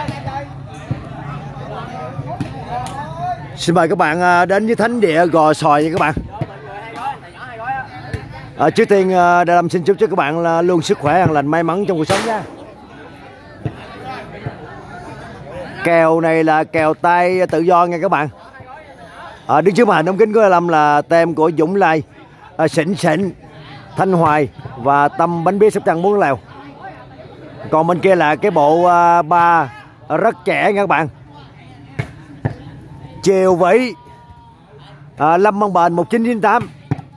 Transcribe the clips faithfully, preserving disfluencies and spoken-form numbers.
Xin mời các bạn đến với thánh địa Gò Xoài nha các bạn. À, trước tiên Đại Lâm xin chúc cho các bạn là luôn sức khỏe, an lành, may mắn trong cuộc sống nha. Kèo này là kèo tay tự do nha các bạn. À, đứng trước màn hình ống kính của Đại Lâm là tem của Dũng Lai, à, Xịn Xịn, Thanh Hoài và Tâm bánh bía Sóc Trăng muốn lèo. Còn bên kia là cái bộ uh, ba rất trẻ nha các bạn. Chiều Vĩ, à, Lâm Văn Bền một chín chín tám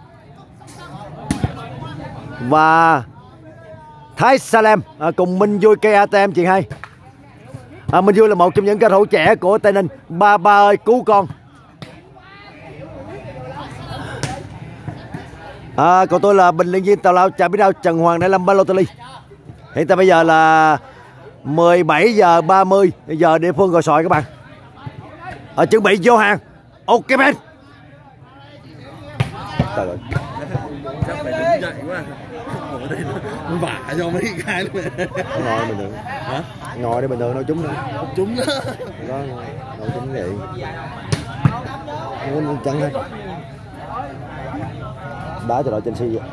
và Thái Salem à, cùng Minh Vui ca tê em chuyện hay. À, Minh Vui là một trong những cầu thủ trẻ của Tây Ninh. Ba ba ơi cứu con. À, còn tôi là bình luận viên tào lao chả biết đâu Trần Hoàng Đại Lâm Balotelli. Hiện tại bây giờ là mười bảy giờ ba mươi giờ địa phương Gò Xoài các bạn. Ở chuẩn bị vô hàng. Ok bên. Trời ơi. Chắc phải đứng dậy quá. Ở đây nó vả cho mấy cái nữa. Ngồi bình thường. Hả? Ngồi đây bình thường đâu trúng nữa. Trúng đó. Đó, ngồi trúng vậy. Muốn trắng hết. Đá cho đội Chelsea vậy.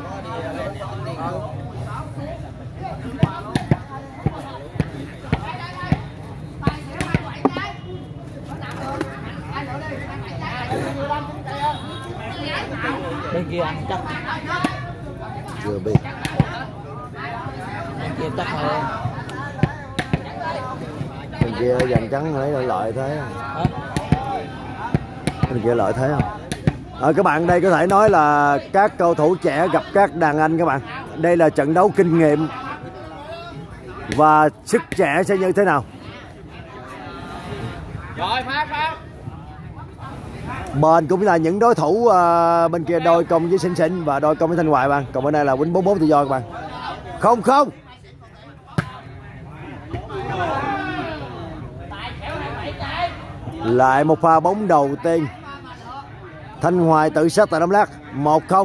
Bên kia ăn chắc. Chưa biết. Bên kia chắc hơn. Bên kia dàn trắng lấy lợi thế. Hả? Bên kia lợi thế không? À, các bạn đây có thể nói là các cầu thủ trẻ gặp các đàn anh các bạn. Đây là trận đấu kinh nghiệm và sức trẻ sẽ như thế nào. Rồi phát phát. Bên cũng là những đối thủ uh, bên kia đôi công với Xịn Xịn và đôi công với Thanh Hoài bạn. Còn bên đây là Quýnh bốn bốn tự do các bạn. Không không. Lại một pha bóng đầu tiên. Thanh Hoài tự sát tại Đắk Lắk một không.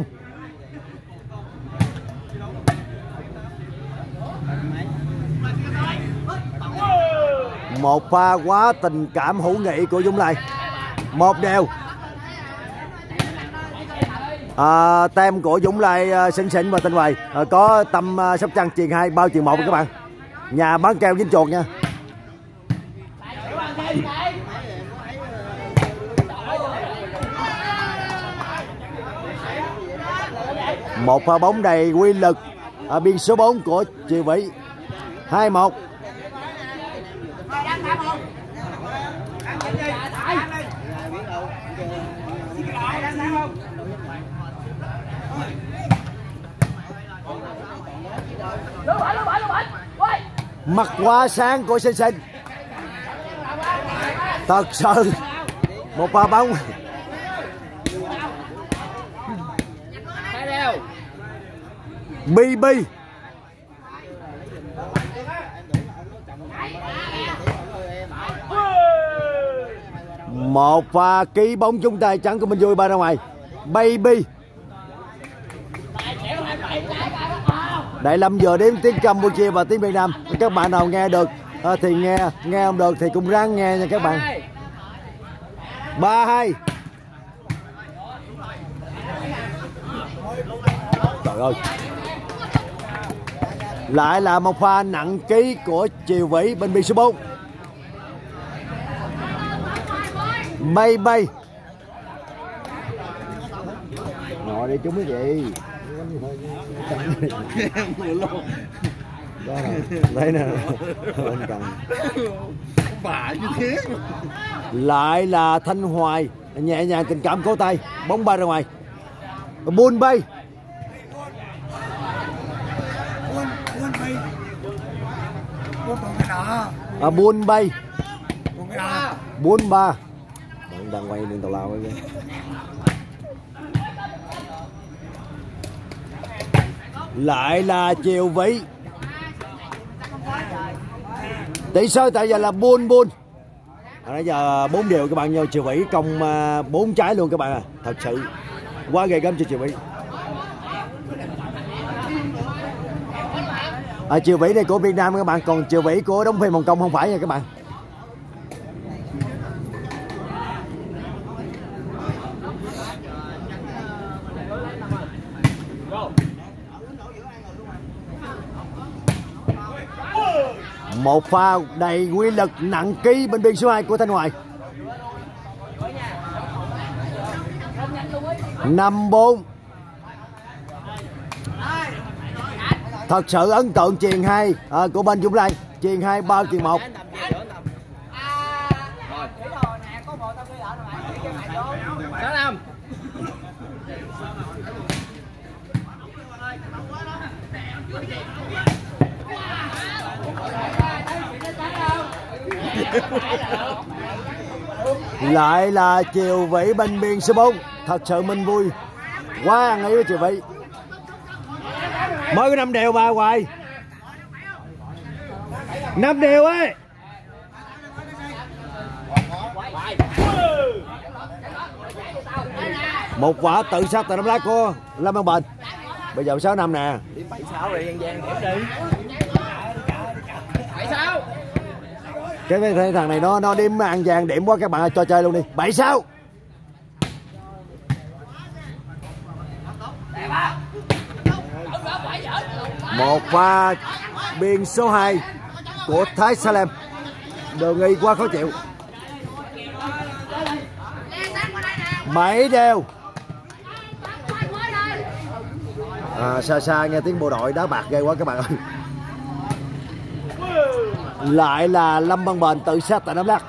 Một pha quá tình cảm hữu nghị của Dũng Lai. Một đều. À, tem của Dũng Lai, Xịn Xịn và Thanh Hoài. À, có Tâm uh, Sóc Trăng truyền hai bao truyền một các bạn. Nhà bán keo dính chuột nha. Một pha bóng đầy quy lực ở biên số bốn của Chiều Vĩ. Hai một. Mặt quá sáng của Xịn Xịn. Thật sự một pha bóng. Bi Bi. Một pha ký bóng trúng tay trắng của Minh Vui ba ra ngoài. Baby. Đại Lâm vừa đếm tiếng Campuchia và tiếng Việt Nam. Các bạn nào nghe được thì nghe, nghe không được thì cũng ráng nghe nha các bạn. Ba hai. Trời ơi. Lại là một pha nặng ký của Chiều Vĩ bên biên số bốn. Bay bay. Ngồi đi chúng cái gì. Đó nè, đấy nè. Bên cần. Bả như thế. Lại là Thanh Hoài nhẹ nhàng tình cảm cổ tay, bóng bay ra ngoài. Buôn bay. À, buôn bay. Buôn ba. Bạn đang quay lên tàu lao ấy. Lại là Chiều Vĩ. Tỷ số tại giờ là buôn buôn. À, nãy giờ bốn điều các bạn nhau. Chiều Vĩ công bốn trái luôn các bạn à. Thật sự quá ghê gớm cho Chiều Vĩ. À, Chiều Vĩ này của Việt Nam các bạn, còn Chiều Vĩ của đóng phim Hồng Kông không phải nha các bạn. Một pha đầy quy lực nặng ký bên biên số hai của Thanh Hoài. Năm bốn. Thật sự ấn tượng chuyền hai à, của bên Dũng Lai. Chuyền hai bao chuyền một. Lại là Triều Vĩ bên biên số bốn. Thật sự mình vui quá ăn ý với Triều Vĩ. Mới có năm đều mà Hoài. Năm đều ấy. Một quả tự sát tại năm lá của Lâm Văn Bền. Bây giờ sáu năm nè. bảy sáu rồi Giang Giang ép đi. bảy sáu. Cái thằng này nó nó điểm ăn vàng điểm quá các bạn ơi, cho chơi luôn đi. bảy sáu. Một pha biên số hai của Thái Salem. Đường y quá khó chịu. Bảy đều. À, xa xa nghe tiếng bộ đội đá bạc ghê quá các bạn ơi. Lại là Lâm Văn Bền tự sát tại Đắk Lắk.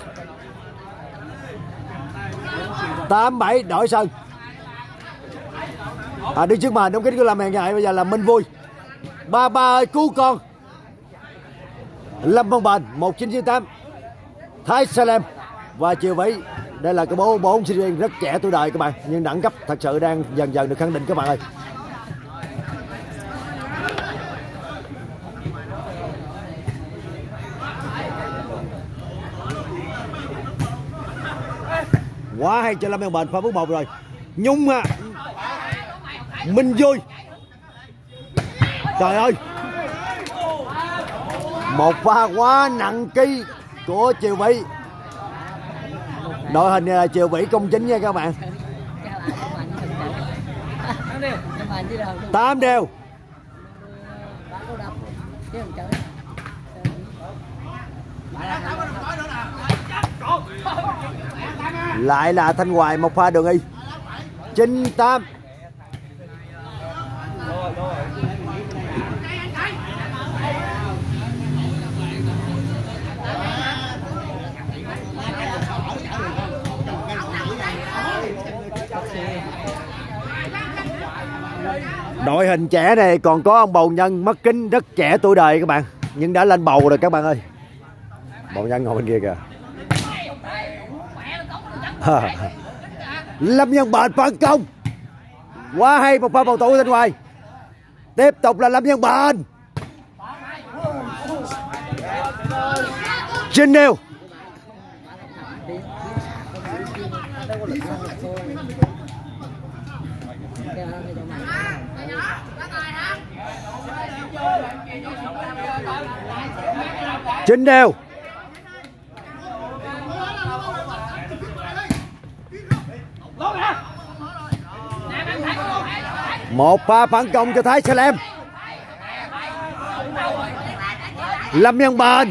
Tám bảy đổi sân. À, đi trước màn đóng kính của Lâm Hèn Nhại. Bây giờ là Minh Vui. Ba ba ơi cứu con. Lâm Văn Bền một chín chín tám. Thái Salem và Triều Vĩ. Đây là cái bố bốn sinh viên rất trẻ tuổi đời các bạn, nhưng đẳng cấp thật sự đang dần dần được khẳng định các bạn ơi. Quá hay cho Lâm Văn Bền pha bước một rồi. Nhung à. Minh Vui. Trời ơi. Một pha quá nặng ký của Triều Vĩ. Đội hình này là Triều Vĩ công chính nha các bạn. Tám đều. Lại là Thanh Hoài một pha đường y. Chín tám. Đội hình trẻ này còn có ông Bầu Nhân mất kính rất trẻ tuổi đời các bạn, nhưng đã lên bầu rồi các bạn ơi. Bầu Nhân ngồi bên kia kìa. Lâm Văn Bền phản công. Quá hay một pha bầu thủ Thanh Hoài. Tiếp tục là Lâm Văn Bền. Chín đều. Chín đều. Một pha phản công cho Thái Salem. Lâm Văn Bền.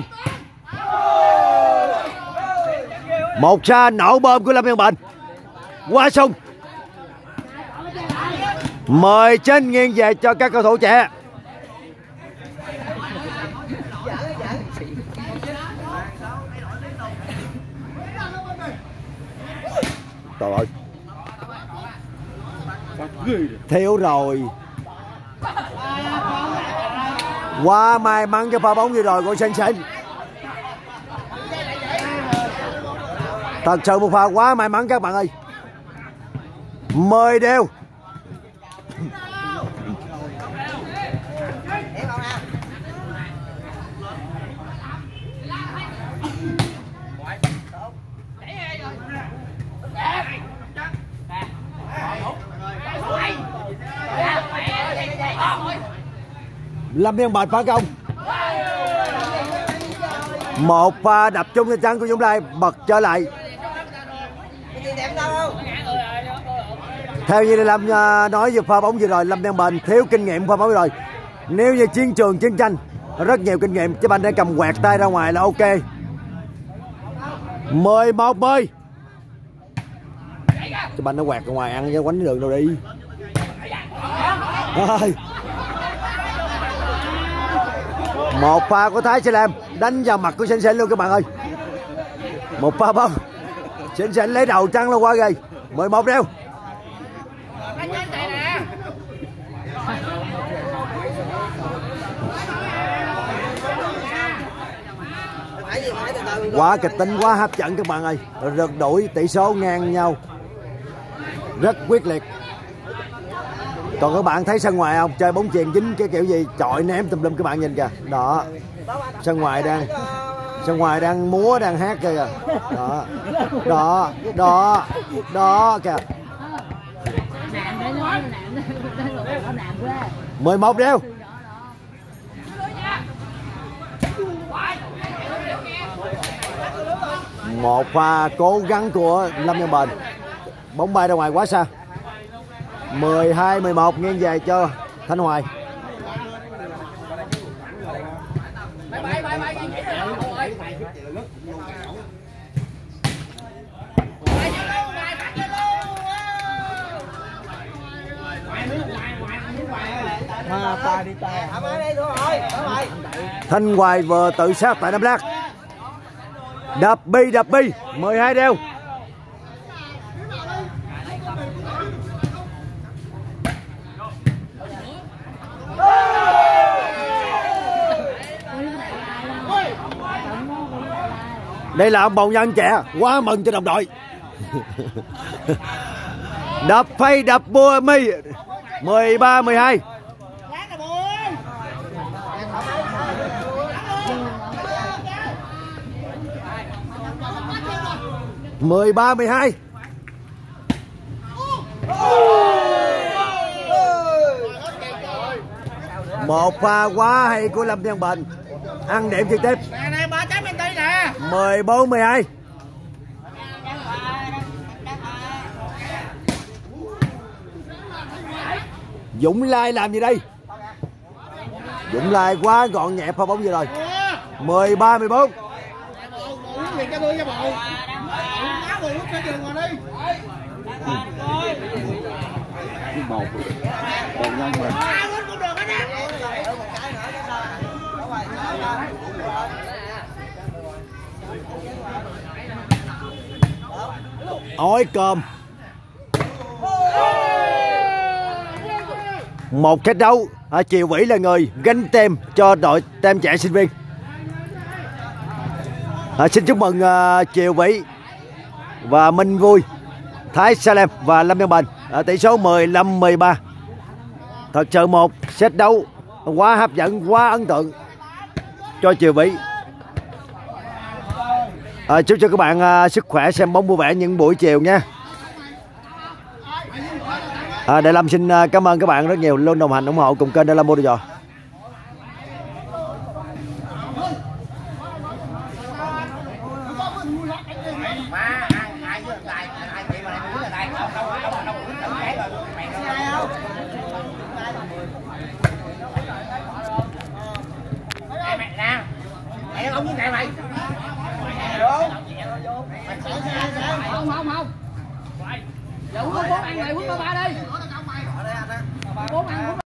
Một pha nổ bom của Lâm Văn Bền. Quá sung. Mời trên nghiêng về cho các cầu thủ trẻ. Trời ơi. Thiếu rồi. Quá may mắn cho pha bóng vừa rồi của Sinh Sinh. Thật sự một pha quá may mắn các bạn ơi. Mười đều. Lâm Văn Bền phá công. Một pha đập chung lên trắng của Dũng Lai bật trở lại. Theo như Lâm nói về pha bóng vừa rồi, Lâm Văn Bền thiếu kinh nghiệm pha bóng vừa rồi. Nếu như chiến trường chiến tranh rất nhiều kinh nghiệm. Chứ anh đã cầm quẹt tay ra ngoài là ok. mười một mươi. Chứ anh nó quẹt ra ngoài ăn chứ quánh đường đâu đi. Rồi. Một pha của Thái Salem đánh vào mặt của Sến Sến luôn các bạn ơi. Một pha bông. Sến Sến lấy đầu trăng luôn quá ghê. mười một đeo. Quá kịch tính, quá hấp dẫn các bạn ơi. Rượt đuổi tỷ số ngang nhau rất quyết liệt. Còn các bạn thấy sân ngoài không? Chơi bóng chuyền dính cái kiểu gì chọi ném tùm lum các bạn nhìn kìa. Đó. Sân ngoài đang sân ngoài đang múa đang hát kìa. Đó. Đó, đó, đó kìa. mười một đeo. Một pha cố gắng của Lâm Văn Bền. Bóng bay ra ngoài quá xa. mười hai mười một nghiêng về cho Thanh Hoài. Thanh Hoài vừa tự sát tại Đắk Lắk. Đập bi đập bi. mười hai đeo. Đây là ông bầu nhân trẻ quá mừng cho đồng đội. Đập phay đập bùa mi. mười ba mười hai. mười ba mười hai. Một pha quá hay của Lâm Văn Bền. Ăn điểm trực tiếp. mười bốn mười hai. Dũng Lai làm gì đây? Dũng Lai quá gọn nhẹ pha bóng vừa rồi. mười ba mười bốn. Ói cơm. Một cách đấu. À, Triều Vĩ là người gánh tem cho đội tem trẻ sinh viên. À, xin chúc mừng uh, Triều Vĩ và Minh Vui, Thái Salem và Lâm Văn Bền. À, tỷ số mười lăm mười ba. Thật sự một set đấu quá hấp dẫn, quá ấn tượng cho Triều Vĩ. À, chúc cho các bạn uh, sức khỏe, xem bóng vui vẻ những buổi chiều nha. À, Đại Lâm xin uh, cảm ơn các bạn rất nhiều luôn đồng hành ủng hộ cùng kênh Đại Lâm Motor. Không không không. Giờ quất bốn ăn rồi, quất ba đi. Bốn ăn